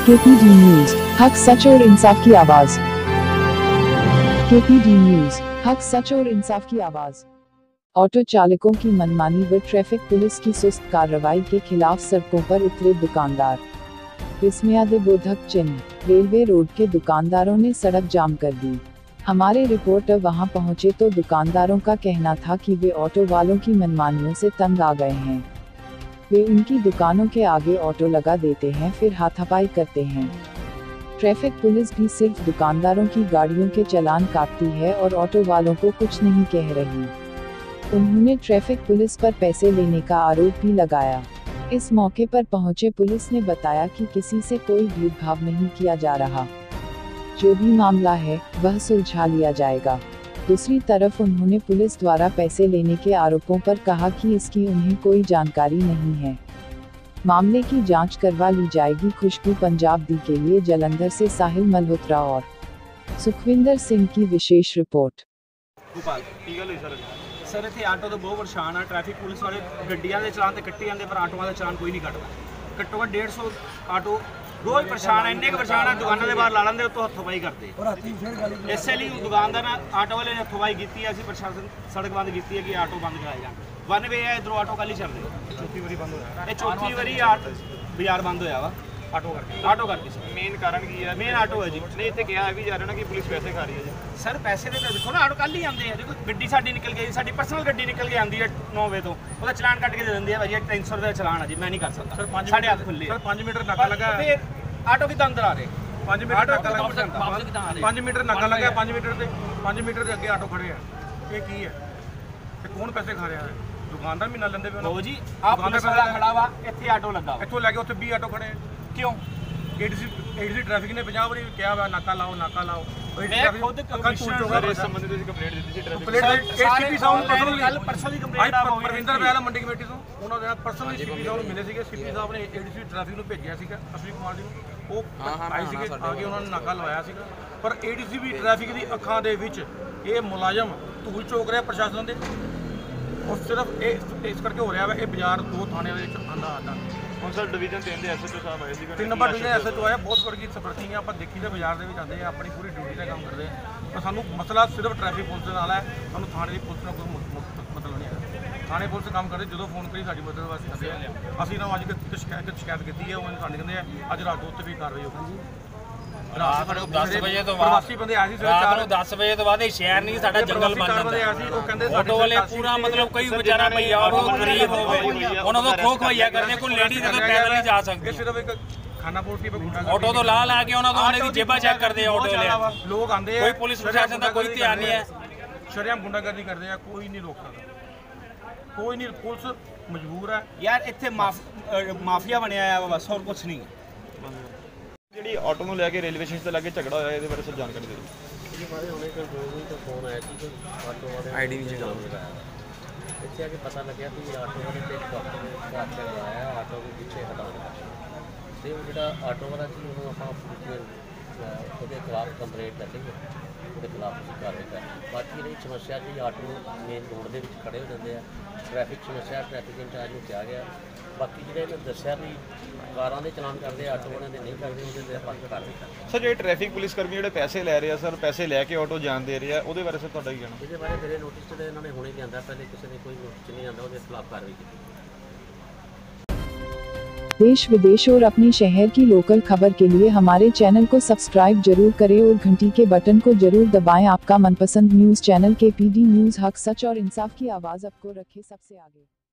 KPD news, हक सच और इंसाफ की आवाज। केपीडी न्यूज, हक सच और इंसाफ की आवाज। ऑटो चालकों की मनमानी व ट्रैफिक पुलिस की सुस्त कार्रवाई के खिलाफ सड़कों पर उतरे दुकानदार। विस्मयादिबोधक चिन्ह, रेलवे रोड के दुकानदारों ने सड़क जाम कर दी। हमारे रिपोर्टर वहां पहुंचे तो दुकानदारों का कहना था कि वे ऑटो वालों की मनमानियों से तंग आ गए हैं। वे उनकी दुकानों के आगे ऑटो लगा देते हैं, फिर हाथापाई करते हैं। ट्रैफिक पुलिस भी सिर्फ दुकानदारों की गाड़ियों के चालान काटती है और ऑटो वालों को कुछ नहीं कह रही। उन्होंने ट्रैफिक पुलिस पर पैसे लेने का आरोप भी लगाया। इस मौके पर पहुंचे पुलिस ने बताया कि किसी से कोई भेदभाव नहीं किया जा रहा। जो भी मामला है वह सुलझा लिया जाएगा। दूसरी तरफ उन्होंने पुलिस द्वारा पैसे लेने के आरोपों पर कहा कि इसकी उन्हें कोई जानकारी नहीं है। मामले की जांच करवा ली जाएगी। खुशबू पंजाब दी के लिए जालंधर से साहिल मल्होत्रा और सुखविंदर सिंह की विशेष रिपोर्ट। सर इतने आटो तो बहुत परेशान है। ट्रैफिक पुलिस वाले गड्डियां के चलान तो कट्टे जाते पर आटों का चलान कोई नहीं कटता। घट्टो घट्ट 150 आटो रोज परेशान है। इन्ने परेशान है दुकानों के बाहर ला लेंगे तो हथोपाई करते। इसलिए दुकानदार ने आटो वाले ने हथोपाई की। अभी प्रशासन सड़क बंद की है कि आटो बंद कराए जाए। वन वे है, इधरों आटो कल ही चल रहे। चौथी बारी बंद होया। चौथी बारी बाजार बंद होया वा आटो करके। मेन कारण की है? मेन आटो है जी। नहीं इतने कहा भी जा रहा ना कि पुलिस पैसे खा रही है जी। सर पैसे तो देखो ना, आटो कल ही आते हैं। देखो गड्डी साडी निकल गई, साडी पर्सनल गड्डी निकल के आती है 9 बजे तो वो चलान कट के दे देंगे भाई 300 रुपये चलान है जी, मैं नहीं कर सकता। सर 5 हाथ खुले। सर 5 मीटर नाका लगा। फिर आटो कितना अंदर आ रहे? 5 मीटर नाका लगा। 5 मीटर नाका लगा। 5 मीटर के अगे आटो खड़े हैं। ये की है? कौन पैसे खा रहा है? दुकानदार भी ना लेंदे पे जी। आप खड़ा वा इतने आटो लगा, इतों लैके उत्थे 20 आटो खड़े। क्यों? एडीसी ट्रैफिक ने 50 बारी कहा वा नाका लाओ नाका लाओ। मैं खुद कमिश्नर इस संबंध में कंप्लेंट दी थी। ट्रैफिक एसीपी साहब कल परसों दी कंप्लेंट आ होई। परविंदर बैल मंडी कमेटी ਤੋਂ ਉਹਨਾਂ ਦੇ ਨਾਲ ਪਰਸਨਲੀ ਸੀਪੀ ਸਾਹਿਬ ਨੂੰ ਮਿਲੇ ਸੀਗੇ। ਸੀਪੀ ਸਾਹਿਬ ਨੇ एडीसी ट्रैफिक ਨੂੰ ਭੇਜਿਆ ਸੀਗਾ ਅਸ਼ਵਨੀ ਕੁਮਾਰ ਜੀ ਨੂੰ। ਉਹ ਆਈ ਸੀਗੇ, ਆ ਕੇ ਉਹਨਾਂ ਨੇ ਨਾਕਾ ਲਵਾਇਆ ਸੀਗਾ। ਪਰ एडीसी ਵੀ ਟ੍ਰੈਫਿਕ ਦੀ ਅੱਖਾਂ ਦੇ ਵਿੱਚ ਇਹ ਮੁਲਾਜ਼ਮ ਧੂਲ ਚੋਕ ਰਿਹਾ ਪ੍ਰਸ਼ਾਸਨ ਦੇ। और सिर्फ इस करके हो रहा है। ये बाजार 2 थाने आंदा ਹੁਣ ਸਰ ਡਿਵੀਜ਼ਨ 3 ਦੇ ਐਸਐਚਓ ਸਾਹਿਬ ਆਏ ਸੀਗੇ। 3 ਨੰਬਰ ਡਿਵੀਜ਼ਨ ਐਸਐਚਓ ਆਇਆ। ਬਹੁਤ ਬੜੀ ਸਫਰਤੀ ਹੈ। ਆਪਾਂ ਦੇਖੀ ਤੇ ਬਾਜ਼ਾਰ ਦੇ ਵਿੱਚ ਆਉਂਦੇ ਆ, ਆਪਣੀ ਪੂਰੀ ਡਿਊਟੀ ਦਾ ਕੰਮ ਕਰਦੇ ਆ। ਪਰ ਸਾਨੂੰ ਮਸਲਾ ਸਿਰਫ ਟ੍ਰੈਫਿਕ ਪੁਲਿਸ ਦੇ ਨਾਲ ਹੈ। ਸਾਨੂੰ ਥਾਣੇ ਦੀ ਪੁਲਿਸ ਨਾਲ ਕੋਈ ਮਤਲਬ ਨਹੀਂ ਹੈ। ਥਾਣੇ ਪੁਲਿਸ ਕੰਮ ਕਰਦੇ, ਜਦੋਂ ਫੋਨ ਕਰੀ ਸਾਡੀ ਮਦਦ ਵਾਸਤੇ ਕਰਦੇ ਆ। ਅਸੀਂ ਨਾ ਅੱਜ ਸ਼ਿਕਾਇਤ ਕੀਤੀ ਹੈ। ਉਹ ਸਾਡੇ ਕਹਿੰਦੇ ਆ ਅੱਜ ਰਾਤ 2 ਤੇ ਵੀ ਕਾਰਵਾਈ ਹੋਊਗੀ। ਰਾਤ ਨੂੰ 10 ਵਜੇ ਤੋਂ ਬਾਅਦ ਪ੍ਰਵਾਸੀ ਬੰਦੇ ਆਏ ਸੀ। ਰਾਤ ਨੂੰ 10 ਵਜੇ ਤੋਂ ਬਾਅਦ ਇਹ ਸ਼ਹਿਰ ਨਹੀਂ ਸਾਡਾ ਜੰਗਲ ਬਣ ਜਾਂਦਾ। ਉਹ ਕਹਿੰਦੇ ਆਟੋ ਵਾਲੇ ਪੂਰਾ ਮਤਲਬ ਕੋਈ ਵਿਚਾਰਾ ਭਈਆ ਉਹ ਗਰੀਬ ਹੋਵੇ ਉਹਨਾਂ ਤੋਂ ਖੋ ਖੋਈਆ ਕਰਦੇ। ਕੋਈ ਲੇਡੀ ਜਦੋਂ ਪੈਦਲ ਨਹੀਂ ਜਾ ਸਕਦੀ। ਸਿਰਫ ਇੱਕ ਖਾਨਾ ਪੋਲਟੀ ਪੇ ਗੁੰਡਾ ਆਟੋ ਤੋਂ ਲਾ ਕੇ ਉਹਨਾਂ ਤੋਂ ਦੀ ਜੇਬਾਂ ਚੈੱਕ ਕਰਦੇ ਆ। ਆਟੋ ਵਾਲੇ ਲੋਕ ਆਂਦੇ ਆ, ਕੋਈ ਪੁਲਿਸ ਪ੍ਰਸ਼ਾਸਨ ਦਾ ਕੋਈ ਧਿਆਨ ਨਹੀਂ ਹੈ। ਸ਼ਰਿਆਮ ਗੁੰਡਾਗਰਦੀ ਕਰਦੇ ਆ, ਕੋਈ ਨਹੀਂ ਰੋਕ ਸਕਦਾ। ਕੋਈ ਨਹੀਂ, ਪੁਲਿਸ ਮਜਬੂਰ ਹੈ ਯਾਰ। ਇੱਥੇ ਮਾਫੀਆ ਬਣਿਆ ਆ ਬਸ, ਹੋਰ ਕੁਝ ਨਹੀਂ। ਜਿਹੜੀ ਆਟੋ ਨੂੰ ਲੈ ਕੇ ਰੇਲਵੇ ਸਟੇਸ਼ਨ ਤੇ ਲੱਗੇ ਝਗੜਾ ਹੋਇਆ, ਇਹਦੇ ਬਾਰੇ ਸਭ ਜਾਣਕਾਰੀ ਦਿਓ ਜੀ। ਹਮਾਰੇ ਹੁਣੇ ਕੰਟਰੋਲ ਰੂਮ ਤੋਂ ਫੋਨ ਆਇਆ ਸੀ ਕਿ ਆਟੋ ਵਾਲੇ ਆਈਡੀ ਨਹੀਂ ਕੰਮ ਲਗਾਇਆ। ਇੱਥੇ ਆ ਕੇ ਪਤਾ ਲੱਗਿਆ ਕਿ ਆਟੋ ਵਾਲੇ ਤੇ ਕਾਟ ਲਗਾਇਆ, ਆਟੋ ਦੇ ਪਿੱਛੇ ਹਟਾਉਣਾ ਤੇ ਉਹ ਜਿਹੜਾ ਆਟੋ ਵਾਲਾ ਸੀ ਉਹਨੂੰ ਆਪਾਂ ਉਹਦੇ ਖਿਲਾਫ ਕੰਪਲੇਂਟ ਕਰਨੀ ਹੈ। ਉਹਦੇ ਖਿਲਾਫ ਅਸੀਂ ਕਾਰਵਾਈ ਕਰਾਂਗੇ। ਬਾਕੀ ਜਿਹੜੀ ਸਮੱਸਿਆ ਕਿ ਆਟੋ ਮੇਨ ਰੋਡ ਦੇ ਵਿੱਚ ਖੜੇ ਹੋ ਜਾਂਦੇ ਆ, ਟ੍ਰੈਫਿਕ ਸਮੱਸਿਆ ਟ੍ਰੈਫਿਕ ਇੰਚਾਰਜ ਨੂੰ ਕਿਹਾ ਗਿਆ। ਬਾਕੀ ਜਿਹੜੇ ਇਹਨੇ ਦੱਸਿਆ ਵੀ ਕਾਰਾਂ ਦੇ ਚਲਾਨ ਕਰਦੇ, ਆਟੋ ਵਾਲਿਆਂ ਦੇ ਨਹੀਂ ਕਰਦੇ, ਉਹਦੇ ਤੇ ਆਪਾਂ ਕਾਰਵਾਈ ਕਰਾਂਗੇ। ਸਰ ਜਿਹੜੇ ਟ੍ਰੈਫਿਕ ਪੁਲਿਸ ਕਰਮੀ ਜਿਹੜੇ ਪੈਸੇ ਲੈ ਰਹੇ ਆ ਸਰ, ਪੈਸੇ ਲੈ ਕੇ ਆਟੋ ਜਾਣ ਦੇ ਰਹੇ ਆ, ਉਹਦੇ ਬਾਰੇ ਸਰ ਤੁਹਾਡਾ ਕੀ ਕਹਿਣਾ? ਇਹਦੇ ਬਾਰੇ ਮੇਰੇ ਨੋਟਿਸ ਤੇ ਇਹਨਾਂ ਨੇ ਹੁਣੇ ਲਿਆਂਦਾ, ਪਹਿਲੇ ਕਿਸੇ ਨੇ ਕੋਈ ਨੋਟਿਸ ਨਹੀਂ ਆਂਦਾ, ਉਹਦੇ ਖਿਲਾਫ ਕਾਰਵਾਈ ਕੀਤੀ। देश विदेश और अपने शहर की लोकल खबर के लिए हमारे चैनल को सब्सक्राइब जरूर करें और घंटी के बटन को जरूर दबाएं। आपका मनपसंद न्यूज़ चैनल केपीडी न्यूज़, हक सच और इंसाफ की आवाज़ आपको रखे सबसे आगे।